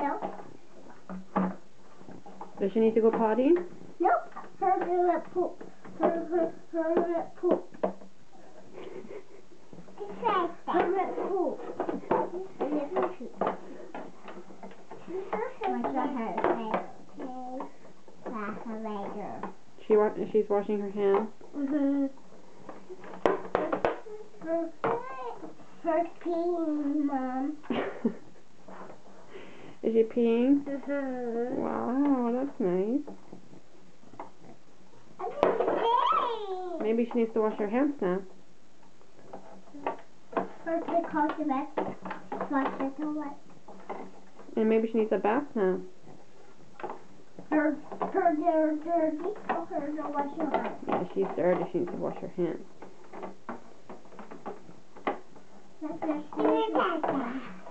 No. Does she need to go potty? Nope. Her gonna poop. Her gonna poop. Her gonna poop. She's washing her hands. Her peeing, Mom. Is she peeing? Wow, that's nice. Maybe she needs to wash her hands now. First they call the bath. Wash it away. And maybe she needs a bath now. Her dirty. Oh, her to wash her hands. Yeah, she's dirty. She needs to wash her hands. That's